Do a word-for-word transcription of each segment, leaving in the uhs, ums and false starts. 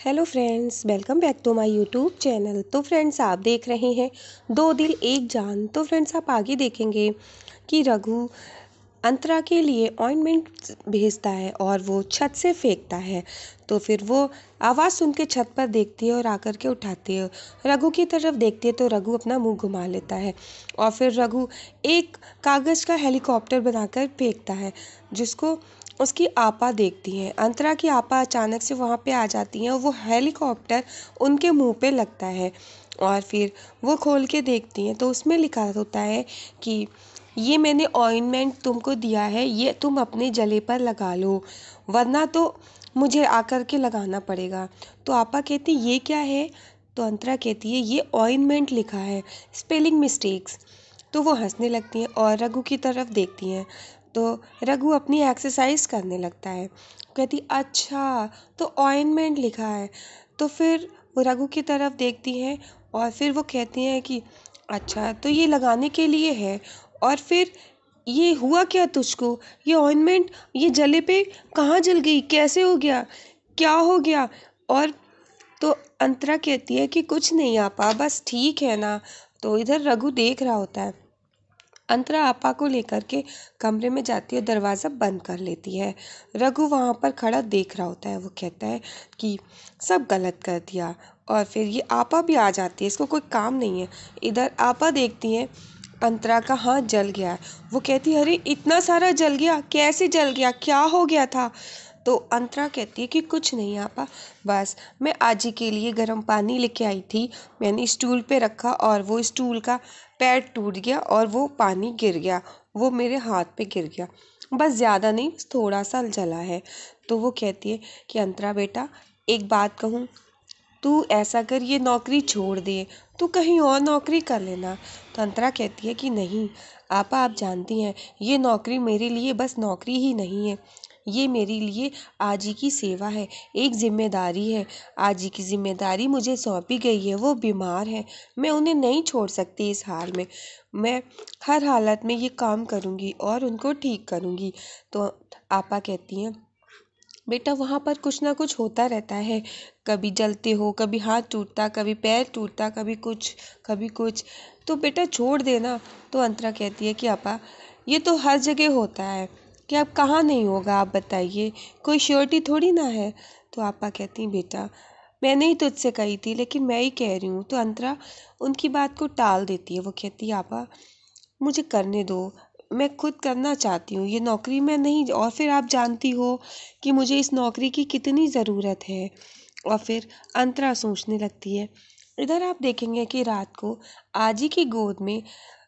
Hello friends, welcome back to my YouTube channel. तो friends, आप देख रहे हैं दो दिल एक जान। तो फ्रेंड्स, आप आगे देखेंगे कि रघु अंतरा के लिए ऑइंटमेंट भेजता है और वो छत से फेंकता है। तो फिर वो आवाज़ सुन के छत पर देखती है और आकर के उठाती है। रघु की तरफ देखती है तो रघु अपना मुंह घुमा लेता है और फिर रघु एक कागज़ का हेलीकॉप्टर बनाकर फेंकता है, जिसको उसकी आपा देखती हैं। अंतरा की आपा अचानक से वहाँ पे आ जाती हैं और वो हेलीकॉप्टर उनके मुंह पे लगता है और फिर वो खोल के देखती हैं तो उसमें लिखा होता है कि ये मैंने ऑइंटमेंट तुमको दिया है, ये तुम अपने जले पर लगा लो, वरना तो मुझे आकर के लगाना पड़ेगा। तो आपा कहती ये क्या है? तो अंतरा कहती है ये ऑइंटमेंट लिखा है, स्पेलिंग मिस्टेक्स। तो वो हंसने लगती हैं और रघु की तरफ देखती हैं तो रघु अपनी एक्सरसाइज करने लगता है। कहती अच्छा, तो ऑइंटमेंट लिखा है। तो फिर वो रघु की तरफ देखती हैं और फिर वो कहती हैं कि अच्छा, तो ये लगाने के लिए है। और फिर ये हुआ क्या तुझको? ये ऑइंटमेंट ये जले पे कहाँ जल गई? कैसे हो गया? क्या हो गया? और तो अंतरा कहती है कि कुछ नहीं आपा, बस ठीक है ना। तो इधर रघु देख रहा होता है। अंतरा आपा को लेकर के कमरे में जाती है, दरवाज़ा बंद कर लेती है। रघु वहाँ पर खड़ा देख रहा होता है। वो कहता है कि सब गलत कर दिया। और फिर ये आपा भी आ जाती है, इसको कोई काम नहीं है। इधर आपा देखती है अंतरा का हाथ जल गया है। वो कहती है अरे इतना सारा जल गया, कैसे जल गया, क्या हो गया था? तो अंतरा कहती है कि कुछ नहीं आपा, बस मैं आज ही के लिए गर्म पानी लेके आई थी, मैंने स्टूल पे रखा और वो स्टूल का पैर टूट गया और वो पानी गिर गया, वो मेरे हाथ पे गिर गया, बस ज़्यादा नहीं, बस थोड़ा सा जला है। तो वो कहती है कि अंतरा बेटा, एक बात कहूँ, तू ऐसा कर, ये नौकरी छोड़ दे, तू कहीं और नौकरी कर लेना। तो अंतरा कहती है कि नहीं आपा, आप जानती हैं ये नौकरी मेरे लिए बस नौकरी ही नहीं है, ये मेरे लिए आजी की सेवा है, एक जिम्मेदारी है। आजी की जिम्मेदारी मुझे सौंपी गई है, वो बीमार है, मैं उन्हें नहीं छोड़ सकती इस हाल में, मैं हर हालत में ये काम करूँगी और उनको ठीक करूँगी। तो आपा कहती हैं बेटा, वहाँ पर कुछ ना कुछ होता रहता है, कभी जलते हो, कभी हाथ टूटता, कभी पैर टूटता, कभी कुछ कभी कुछ, तो बेटा छोड़ देना। तो अंतरा कहती है कि आपा, ये तो हर जगह होता है, कि अब कहाँ नहीं होगा, आप बताइए, कोई श्योरिटी थोड़ी ना है। तो आपा कहती हैं बेटा, मैंने ही तुझसे कही थी, लेकिन मैं ही कह रही हूँ। तो अंतरा उनकी बात को टाल देती है। वो कहती है आपा, मुझे करने दो, मैं खुद करना चाहती हूँ ये नौकरी, मैं नहीं। और फिर आप जानती हो कि मुझे इस नौकरी की कितनी ज़रूरत है। और फिर अंतरा सोचने लगती है। इधर आप देखेंगे कि रात को आजी की गोद में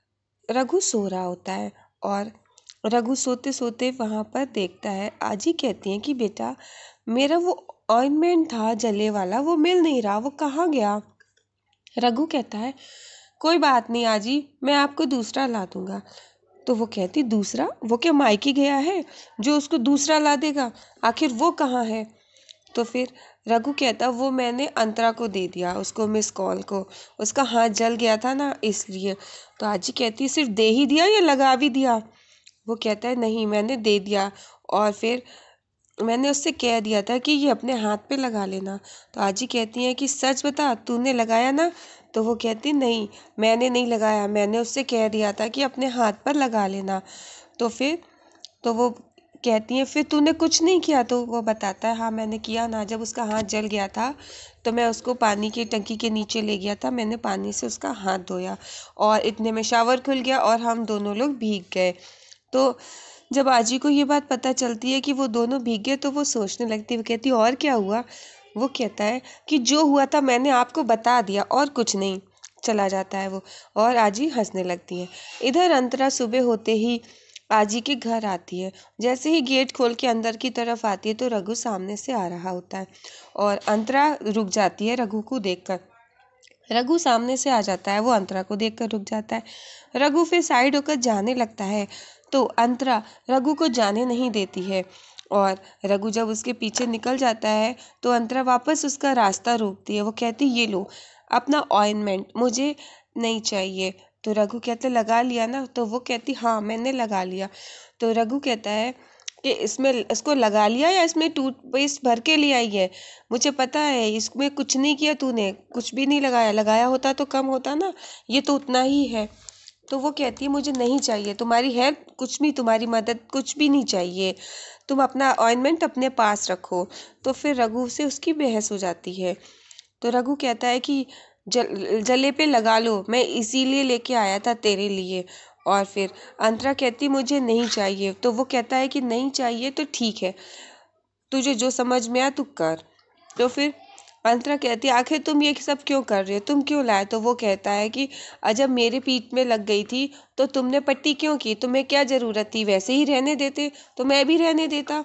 रघु सो रहा होता है और रघु सोते सोते वहाँ पर देखता है। आजी कहती हैं कि बेटा, मेरा वो ऑइंटमेंट था जले वाला, वो मिल नहीं रहा, वो कहाँ गया? रघु कहता है कोई बात नहीं आजी, मैं आपको दूसरा ला दूंगा। तो वो कहती दूसरा? वो क्या मायके गया है जो उसको दूसरा ला देगा? आखिर वो कहाँ है? तो फिर रघु कहता वो मैंने अंतरा को दे दिया, उसको, मिस कॉल को, उसका हाथ जल गया था ना, इसलिए। तो आजी कहती सिर्फ दे ही दिया या लगा भी दिया? वो कहता है नहीं, मैंने दे दिया और फिर मैंने उससे कह दिया था कि ये अपने हाथ पे लगा लेना। तो आजी कहती हैं कि सच बता, तूने लगाया ना? तो वो कहती नहीं, मैंने नहीं लगाया, मैंने उससे कह दिया था कि अपने हाथ पर लगा लेना। तो फिर तो वो कहती हैं फिर तूने कुछ नहीं किया? तो वो बताता है हाँ मैंने किया ना, जब उसका हाथ जल गया था तो मैं उसको पानी की टंकी के नीचे ले गया था, मैंने पानी से उसका हाथ धोया और इतने में शावर खुल गया और हम दोनों लोग भीग गए। तो जब आजी को ये बात पता चलती है कि वो दोनों भीग गए तो वो सोचने लगती है। वो कहती और क्या हुआ? वो कहता है कि जो हुआ था मैंने आपको बता दिया और कुछ नहीं। चला जाता है वो और आजी हंसने लगती है। इधर अंतरा सुबह होते ही आजी के घर आती है। जैसे ही गेट खोल के अंदर की तरफ आती है तो रघु सामने से आ रहा होता है और अंतरा रुक जाती है रघु को देखकर। रघु सामने से आ जाता है, वो अंतरा को देखकर रुक जाता है। रघु फिर साइड होकर जाने लगता है तो अंतरा रघु को जाने नहीं देती है और रघु जब उसके पीछे निकल जाता है तो अंतरा वापस उसका रास्ता रोकती है। वो कहती ये लो अपना ऑइंटमेंट, मुझे नहीं चाहिए। तो रघु कहते लगा लिया ना? तो वो कहती हाँ मैंने लगा लिया। तो रघु कहता है कि इसमें इसको लगा लिया या इसमें टूथपेस्ट भर के ले आई है, मुझे पता है इसमें कुछ नहीं किया तूने, कुछ भी नहीं लगाया, लगाया होता तो कम होता ना, ये तो उतना ही है। तो वो कहती है मुझे नहीं चाहिए तुम्हारी हेल्प, कुछ भी तुम्हारी मदद कुछ भी नहीं चाहिए, तुम अपना ऑइंटमेंट अपने पास रखो। तो फिर रघु से उसकी बहस हो जाती है। तो रघु कहता है कि जल जले पे लगा लो, मैं इसीलिए लेके आया था तेरे लिए। और फिर अंतरा कहती मुझे नहीं चाहिए। तो वो कहता है कि नहीं चाहिए तो ठीक है, तुझे जो समझ में आया तू कर। तो फिर अंतरा कहती है आखिर तुम ये सब क्यों कर रहे हो, तुम क्यों लाए। तो वो कहता है कि जब मेरे पीठ में लग गई थी तो तुमने पट्टी क्यों की, तुम्हें क्या ज़रूरत थी, वैसे ही रहने देते तो मैं भी रहने देता।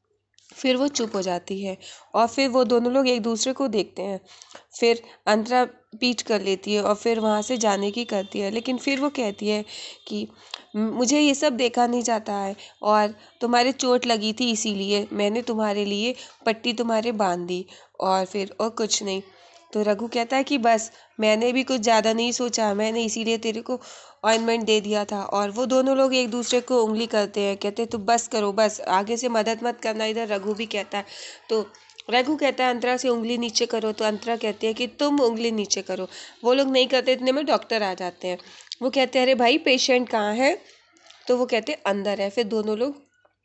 फिर वो चुप हो जाती है और फिर वो दोनों लोग एक दूसरे को देखते हैं। फिर अंतरा पीठ कर लेती है और फिर वहाँ से जाने की करती है, लेकिन फिर वो कहती है कि मुझे ये सब देखा नहीं जाता है और तुम्हारे चोट लगी थी इसीलिए मैंने तुम्हारे लिए पट्टी तुम्हारे बांध दी, और फिर और कुछ नहीं। तो रघु कहता है कि बस मैंने भी कुछ ज़्यादा नहीं सोचा, मैंने इसीलिए तेरे को ऑइंटमेंट दे दिया था। और वो दोनों लोग एक दूसरे को उंगली करते हैं, कहते तू बस करो, बस आगे से मदद मत करना। इधर रघु भी कहता है, तो रघु कहता है अंतरा से उंगली नीचे करो, तो अंतरा कहती है कि तुम उंगली नीचे करो। वो लोग नहीं करते, इतने में डॉक्टर आ जाते हैं। वो कहते हैं अरे भाई पेशेंट कहाँ है, तो वो कहते हैं अंदर है। फिर दोनों लोग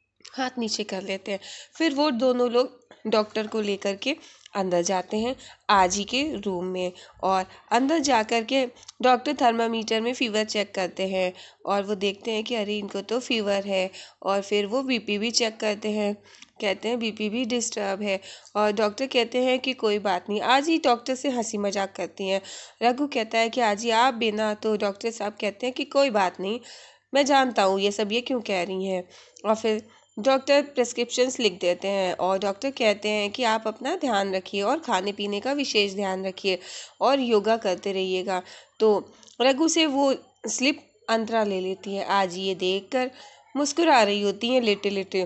हाथ नीचे कर लेते हैं। फिर वो दोनों लोग डॉक्टर को लेकर के अंदर जाते हैं आजी के रूम में, और अंदर जा कर के डॉक्टर थर्मामीटर में फ़ीवर चेक करते हैं और वो देखते हैं कि अरे इनको तो फ़ीवर है। और फिर वो बीपी भी चेक करते हैं, कहते हैं बीपी भी डिस्टर्ब है। और डॉक्टर कहते हैं कि कोई बात नहीं। आजी डॉक्टर से हंसी मजाक करती हैं। रघु कहता है कि आजी आप बिना, तो डॉक्टर साहब कहते हैं कि कोई बात नहीं, मैं जानता हूँ ये सब ये क्यों कह रही हैं। और फिर डॉक्टर प्रिस्क्रिप्शंस लिख देते हैं और डॉक्टर कहते हैं कि आप अपना ध्यान रखिए और खाने पीने का विशेष ध्यान रखिए और योगा करते रहिएगा। तो रघु से वो स्लिप अंतरा ले लेती है। आज ये देखकर मुस्कुरा रही होती हैं लेटे लेटे,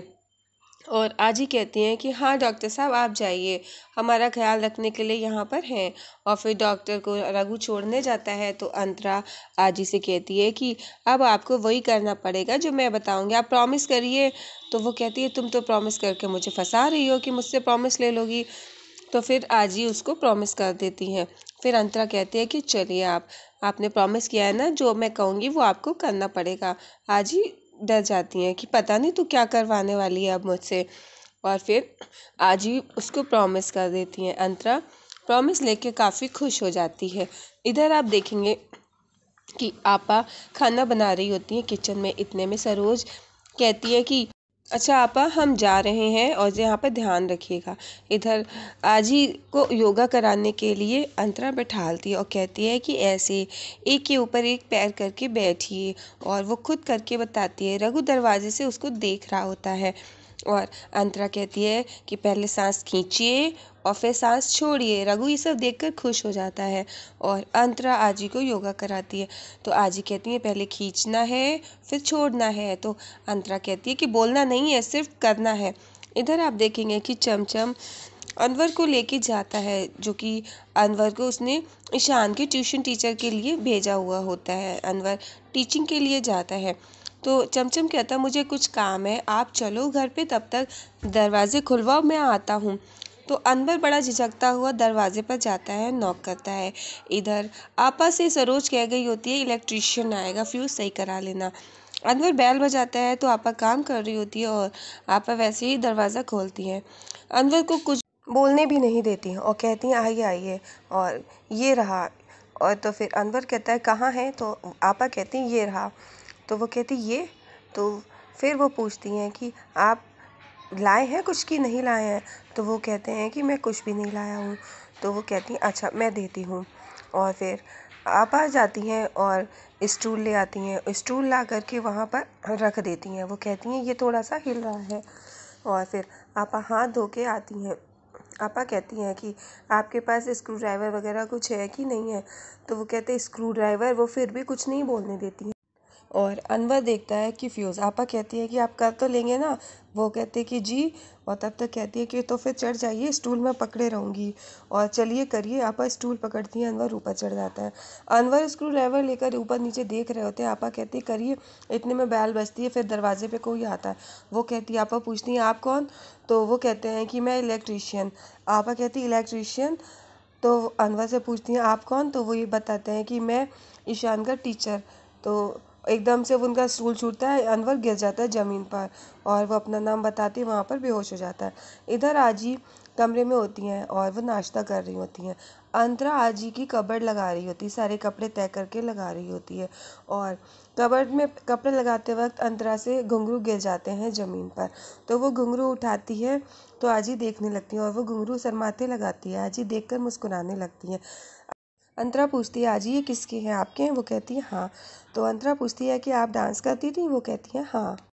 और आजी कहती हैं कि हाँ डॉक्टर साहब आप जाइए, हमारा ख्याल रखने के लिए यहाँ पर हैं। और फिर डॉक्टर को रघु छोड़ने जाता है तो अंतरा आजी से कहती है कि अब आपको वही करना पड़ेगा जो मैं बताऊँगी, आप प्रॉमिस करिए। तो वो कहती है तुम तो प्रॉमिस करके मुझे फंसा रही हो कि मुझसे प्रॉमिस ले लोगी। तो फिर आजी उसको प्रॉमिस कर देती हैं। फिर अंतरा कहती है कि चलिए आप आपने प्रॉमिस किया है ना, जो मैं कहूँगी वो आपको करना पड़ेगा। आजी डर जाती हैं कि पता नहीं तू क्या करवाने वाली है अब मुझसे। और फिर आज ही उसको प्रॉमिस कर देती हैं। अंतरा प्रॉमिस लेके काफ़ी खुश हो जाती है। इधर आप देखेंगे कि आपा खाना बना रही होती है किचन में। इतने में सरोज कहती है कि अच्छा आपा हम जा रहे हैं और यहाँ पर ध्यान रखिएगा। इधर आजी को योगा कराने के लिए अंतरा बैठालती है और कहती है कि ऐसे एक के ऊपर एक पैर करके बैठिए, और वो खुद करके बताती है। रघु दरवाजे से उसको देख रहा होता है और अंतरा कहती है कि पहले सांस खींचिए और फिर सांस छोड़िए। रघु ये सब देखकर खुश हो जाता है और अंतरा आजी को योगा कराती है। तो आजी कहती है पहले खींचना है फिर छोड़ना है। तो अंतरा कहती है कि बोलना नहीं है, सिर्फ करना है। इधर आप देखेंगे कि चमचम अनवर को लेके जाता है, जो कि अनवर को उसने ईशान के ट्यूशन टीचर के लिए भेजा हुआ होता है। अनवर टीचिंग के लिए जाता है। तो चमचम कहता मुझे कुछ काम है, आप चलो घर पे, तब तक दरवाजे खुलवाओ, मैं आता हूँ। तो अनवर बड़ा झिझकता हुआ दरवाजे पर जाता है, नॉक करता है। इधर आपा से सरोज कह गई होती है इलेक्ट्रिशियन आएगा, फ्यूज सही करा लेना। अनवर बैल बजाता है तो आपा काम कर रही होती है और आपा वैसे ही दरवाज़ा खोलती है। अनवर को कुछ बोलने भी नहीं देती हैं और कहती हैं आइए आइए, और ये रहा। और तो फिर अनवर कहता है कहाँ है, तो आपा कहती हैं ये रहा। तो वो कहती ये, तो फिर वो पूछती हैं कि आप लाए हैं कुछ कि नहीं लाए हैं। तो वो कहते हैं कि मैं कुछ भी नहीं लाया हूँ। तो वो कहती हैं अच्छा मैं देती हूँ। और फिर आप आ जाती हैं और स्टूल ले आती हैं, स्टूल ला करके वहाँ पर रख देती हैं। वो कहती हैं ये थोड़ा सा हिल रहा है। और फिर आपा हाथ धो के आती हैं। आपा कहती हैं कि आपके पास स्क्रू ड्राइवर वगैरह कुछ है कि नहीं है। तो वो कहते हैं स्क्रू ड्राइवर, वो फिर भी कुछ नहीं बोलने देती हैं। और अनवर देखता है कि फ्यूज़। आपा कहती है कि आप कर तो लेंगे ना, वो कहते हैं कि जी, और तब तक कहती है कि तो फिर चढ़ जाइए, स्टूल में पकड़े रहूँगी और चलिए करिए। आपा स्टूल पकड़ती है, अनवर ऊपर चढ़ जाता है। अनवर स्क्रू ड्राइवर लेकर ऊपर नीचे देख रहे होते हैं। आपा कहती है करिए। इतने में बैल बजती है, फिर दरवाजे पे कोई आता है। वो कहती है, आपा पूछती हैं आप कौन? तो वो कहते हैं कि मैं इलेक्ट्रीशियन। आपा कहती है इलेक्ट्रीशियन? तो अनवर से पूछती हैं आप कौन? तो वो ये बताते हैं कि मैं ईशान का टीचर। तो एकदम से वो उनका स्टूल छूटता है, अनवर गिर जाता है ज़मीन पर और वो अपना नाम बताती वहाँ पर बेहोश हो जाता है। इधर आजी कमरे में होती हैं और वो नाश्ता कर रही होती हैं। अंतरा आजी की कबर्ड लगा रही होती है, सारे कपड़े तय करके लगा रही होती है और कबर्ड में कपड़े लगाते वक्त अंतरा से घुंघरू गिर जाते हैं ज़मीन पर। तो वो घुंघरू उठाती है तो आजी देखने लगती है और वो घुंघरू सर माथे लगाती है। आजी देखकर मुस्कुराने लगती है। अंतरा पूछती है आजी ये किसके हैं, आपके हैं? वो कहती है हाँ। तो अंतरा पूछती है कि आप डांस करती थी? वो कहती है हाँ।